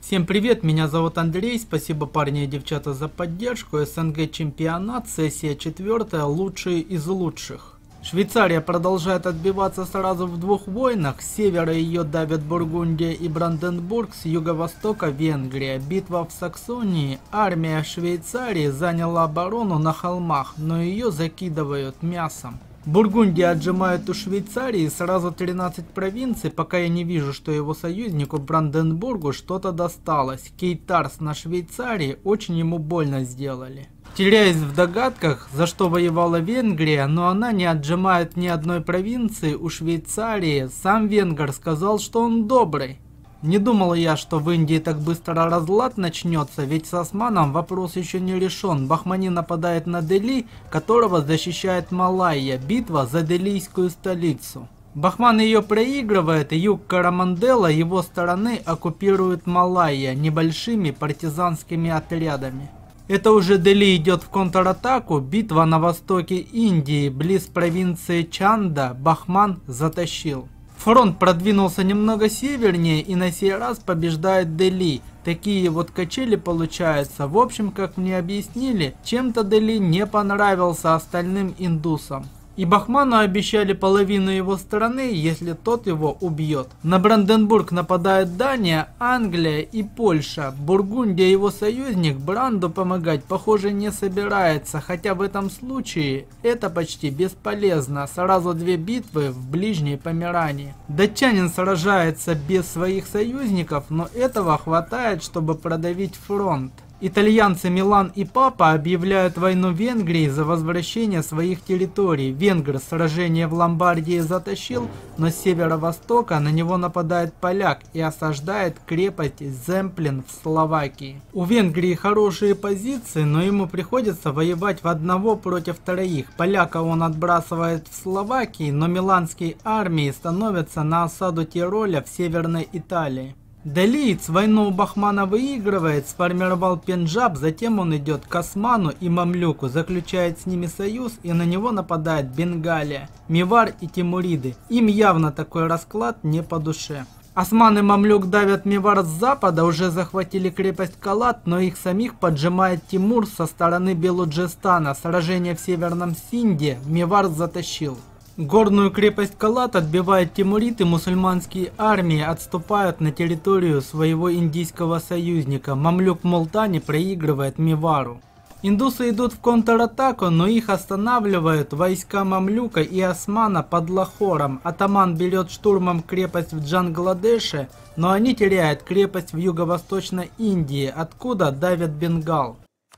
Всем привет, меня зовут Андрей, спасибо парни и девчата за поддержку. СНГ чемпионат, сессия 4, лучшие из лучших. Швейцария продолжает отбиваться сразу в двух войнах. С севера ее давят Бургундия и Бранденбург, с юго-востока Венгрия. Битва в Саксонии. Армия Швейцарии заняла оборону на холмах, но ее закидывают мясом. Бургундия отжимает у Швейцарии сразу 13 провинций, пока я не вижу, что его союзнику Бранденбургу что-то досталось. Кейтарс на Швейцарии очень ему больно сделали. Теряясь в догадках, за что воевала Венгрия, но она не отжимает ни одной провинции у Швейцарии. Сам венгр сказал, что он добрый. Не думал я, что в Индии так быстро разлад начнется, ведь с Османом вопрос еще не решен. Бахмани нападает на Дели, которого защищает Малайя. Битва за делийскую столицу. Бахман ее проигрывает, и юг Карамандела его стороны оккупирует Малайя небольшими партизанскими отрядами. Это уже Дели идет в контратаку. Битва на востоке Индии, близ провинции Чанда, Бахман затащил. Фронт продвинулся немного севернее и на сей раз побеждает Дели. Такие вот качели получаются. В общем, как мне объяснили, чем-то Дели не понравился остальным индусам. И Бахману обещали половину его страны, если тот его убьет. На Бранденбург нападает Дания, Англия и Польша. Бургундия, его союзник, Бранду помогать, похоже, не собирается. Хотя в этом случае это почти бесполезно. Сразу две битвы в ближней Померании. Датчанин сражается без своих союзников, но этого хватает, чтобы продавить фронт. Итальянцы Милан и Папа объявляют войну Венгрии за возвращение своих территорий. Венгр сражение в Ломбардии затащил, но с северо-востока на него нападает поляк и осаждает крепость Земплен в Словакии. У Венгрии хорошие позиции, но ему приходится воевать в одного против троих. Поляка он отбрасывает в Словакии, но миланские армии становятся на осаду Тироля в Северной Италии. Делиец войну у Бахмана выигрывает, сформировал Пенджаб, затем он идет к Осману и Мамлюку, заключает с ними союз, и на него нападает Бенгалия, Мевар и Тимуриды. Им явно такой расклад не по душе. Осман и Мамлюк давят Мевар с запада, уже захватили крепость Калат, но их самих поджимает Тимур со стороны Белуджистана. Сражение в Северном Синде Мевар затащил. Горную крепость Калат отбивает Тимурид, и мусульманские армии отступают на территорию своего индийского союзника. Мамлюк Мултани проигрывает Мевару. Индусы идут в контратаку, но их останавливают войска Мамлюка и Османа под Лахором. Атаман берет штурмом крепость в Джангладеше, но они теряют крепость в юго-восточной Индии, откуда давят Бенгал.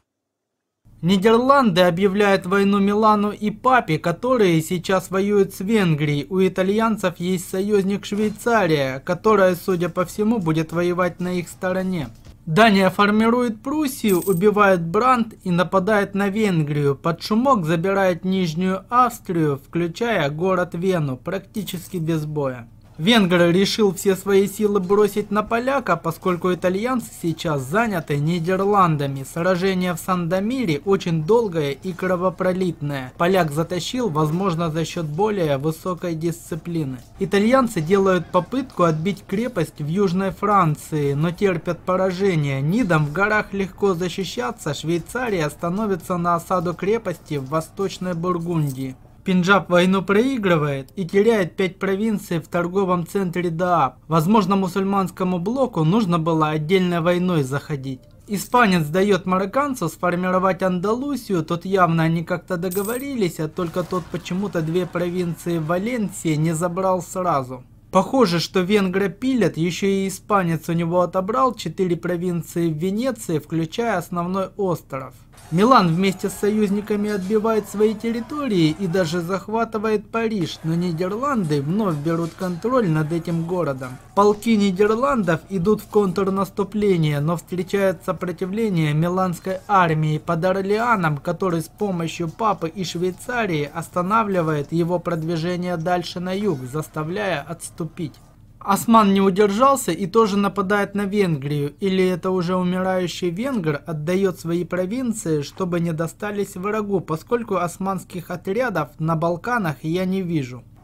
Нидерланды объявляют войну Милану и Папе, которые сейчас воюют с Венгрией. У итальянцев есть союзник Швейцария, которая, судя по всему, будет воевать на их стороне. Дания формирует Пруссию, убивает Бранд и нападает на Венгрию. Под шумок забирает Нижнюю Австрию, включая город Вену, практически без боя. Венгр решил все свои силы бросить на поляка, поскольку итальянцы сейчас заняты Нидерландами. Сражение в Сандомире очень долгое и кровопролитное. Поляк затащил, возможно, за счет более высокой дисциплины. Итальянцы делают попытку отбить крепость в Южной Франции, но терпят поражение. Нидам в горах легко защищаться, Швейцария становится на осаду крепости в Восточной Бургундии. Пенджаб войну проигрывает и теряет 5 провинций в торговом центре Дааб. Возможно, мусульманскому блоку нужно было отдельной войной заходить. Испанец дает марокканцу сформировать Андалусию, тут явно они как-то договорились, а только тот почему-то 2 провинции Валенсии не забрал сразу. Похоже, что венгра пилят, еще и испанец у него отобрал 4 провинции в Венеции, включая основной остров. Милан вместе с союзниками отбивает свои территории и даже захватывает Париж, но Нидерланды вновь берут контроль над этим городом. Полки Нидерландов идут в контрнаступление, но встречают сопротивление миланской армии под Орлеаном, который с помощью Папы и Швейцарии останавливает его продвижение дальше на юг, заставляя отступить. Осман не удержался и тоже нападает на Венгрию, или это уже умирающий венгр отдает свои провинции, чтобы не достались врагу, поскольку османских отрядов на Балканах я не вижу.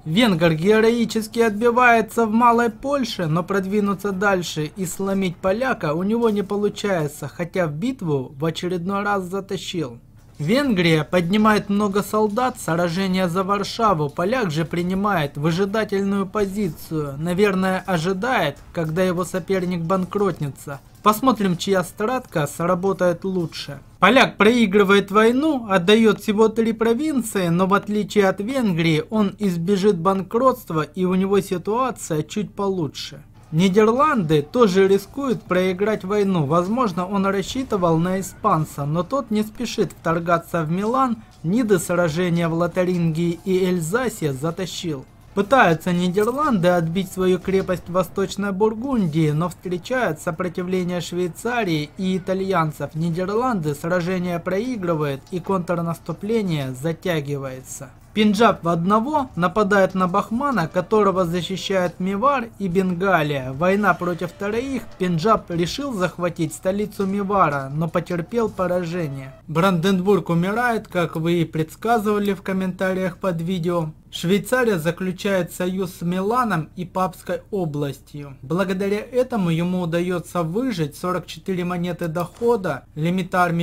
Венгр героически отбивается в Малой Польше, но продвинуться дальше и сломить поляка у него не получается, хотя в битву в очередной раз затащил. Венгрия поднимает много солдат, сражение за Варшаву, поляк же принимает выжидательную позицию, наверное ожидает, когда его соперник банкротнется. Посмотрим, чья стратка сработает лучше. Поляк проигрывает войну, отдает всего 3 провинции, но в отличие от Венгрии он избежит банкротства и у него ситуация чуть получше. Нидерланды тоже рискуют проиграть войну, возможно он рассчитывал на испанца, но тот не спешит вторгаться в Милан, Ниды сражения в Лотарингии и Эльзасе затащил. Пытаются Нидерланды отбить свою крепость в Восточной Бургундии, но встречают сопротивление Швейцарии и итальянцев. Нидерланды сражение проигрывает и контрнаступление затягивается. Пенджаб в одного нападает на Бахмана, которого защищает Мевар и Бенгалия. Война против троих. Пенджаб решил захватить столицу Мевара, но потерпел поражение. Бранденбург умирает, как вы и предсказывали в комментариях под видео. Швейцария заключает союз с Миланом и Папской областью. Благодаря этому ему удается выжить, 44 монеты дохода, лимит армии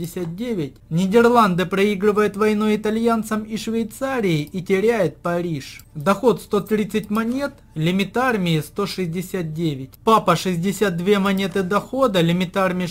89. Нидерланды проигрывает войну итальянцам и Швейцарии и теряет Париж. Доход 130 монет, лимит армии 169. Папа 62 монеты дохода, лимит армии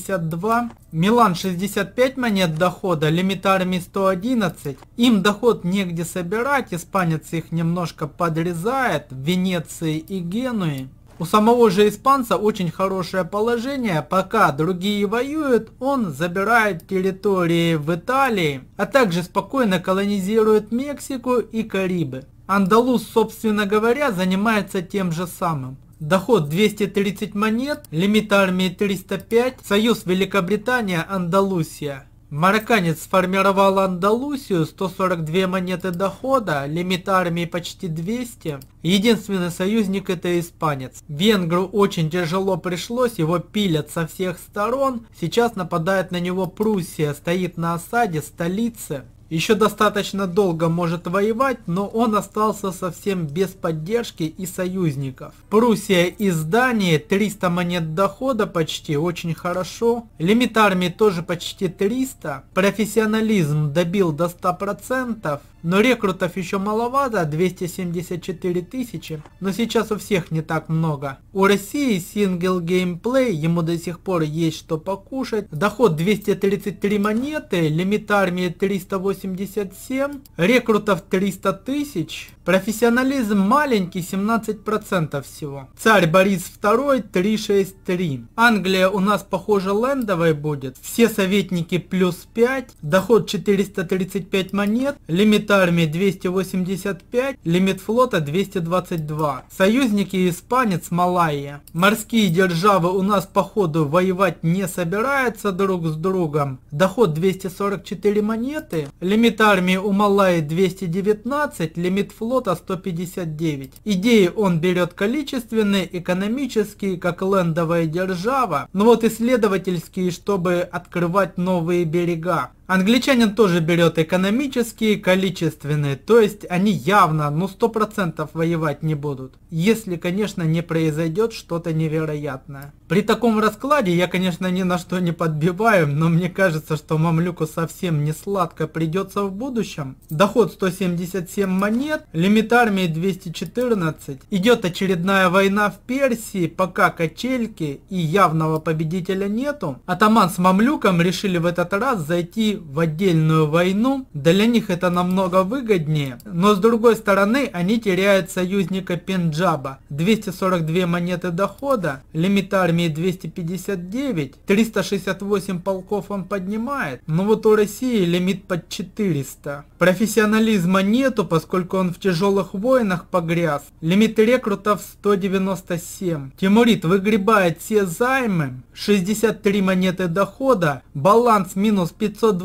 62. Милан 65 монет дохода, лимит армии 111. Им доход негде собирать, испанец их немножко подрезает в Венеции и Генуи. У самого же испанца очень хорошее положение, пока другие воюют, он забирает территории в Италии, а также спокойно колонизирует Мексику и Карибы. Андалус, собственно говоря, занимается тем же самым. Доход 230 монет, лимит армии 305, союз Великобритания-Андалусия. Марокканец сформировал Андалусию, 142 монеты дохода, лимит армии почти 200. Единственный союзник это испанец. Венгру очень тяжело пришлось, его пилят со всех сторон. Сейчас нападает на него Пруссия, стоит на осаде столицы. Еще достаточно долго может воевать, но он остался совсем без поддержки и союзников. Пруссия из Дании, 300 монет дохода почти, очень хорошо. Лимит армии тоже почти 300. Профессионализм добил до 100%. Но рекрутов еще маловато, 274 тысячи, но сейчас у всех не так много. У России сингл геймплей, ему до сих пор есть что покушать. Доход 233 монеты, лимит армии 387, рекрутов 300 тысяч. Профессионализм маленький, 17% всего. Царь Борис II 363. Англия у нас похоже лендовой будет. Все советники плюс 5. Доход 435 монет. Лимит армии 285. Лимит флота 222. Союзники испанец Малайя. Морские державы у нас походу воевать не собираются друг с другом. Доход 244 монеты. Лимит армии у Малайи 219. Лимит флота 159. Идеи он берет количественные, экономические, как лендовая держава, но вот исследовательские, чтобы открывать новые берега. Англичанин тоже берет экономические, количественные, то есть они явно, 100% воевать не будут. Если, конечно, не произойдет что-то невероятное. При таком раскладе я, конечно, ни на что не подбиваю, но мне кажется, что мамлюку совсем не сладко придется в будущем. Доход 177 монет, лимит армии 214. Идет очередная война в Персии, пока качельки и явного победителя нету. Атаман с мамлюком решили в этот раз зайти в отдельную войну, для них это намного выгоднее, но с другой стороны они теряют союзника Пенджаба, 242 монеты дохода, лимит армии 259, 368 полков он поднимает, но вот у России лимит под 400. Профессионализма нету, поскольку он в тяжелых войнах погряз, лимит рекрутов 197. Тимурид выгребает все займы, 63 монеты дохода, баланс минус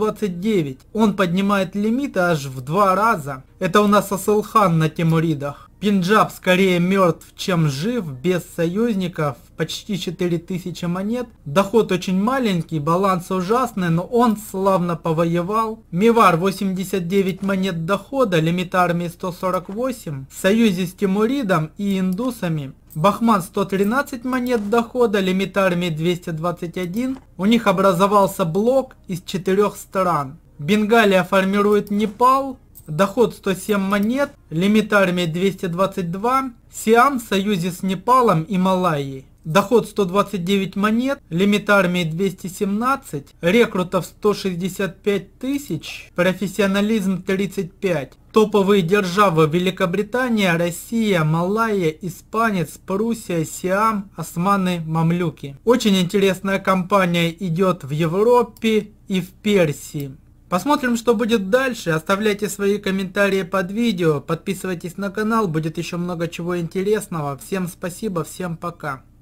529. Он поднимает лимиты аж в 2 раза. Это у нас Асылхан на Тимуридах. Пенджаб скорее мертв, чем жив, без союзников, почти 4000 монет. Доход очень маленький, баланс ужасный, но он славно повоевал. Мевар 89 монет дохода, лимит армии 148, в союзе с Тимуридом и индусами. Бахман 113 монет дохода, лимит армии 221. У них образовался блок из 4 стран. Бенгалия формирует Непал. Доход 107 монет, лимит армии 222, Сиам в союзе с Непалом и Малайей. Доход 129 монет, лимит армии 217, рекрутов 165 тысяч, профессионализм 35. Топовые державы: Великобритания, Россия, Малайя, Испанец, Пруссия, Сиам, Османы, Мамлюки. Очень интересная кампания идет в Европе и в Персии. Посмотрим, что будет дальше. Оставляйте свои комментарии под видео, подписывайтесь на канал, будет еще много чего интересного. Всем спасибо, всем пока.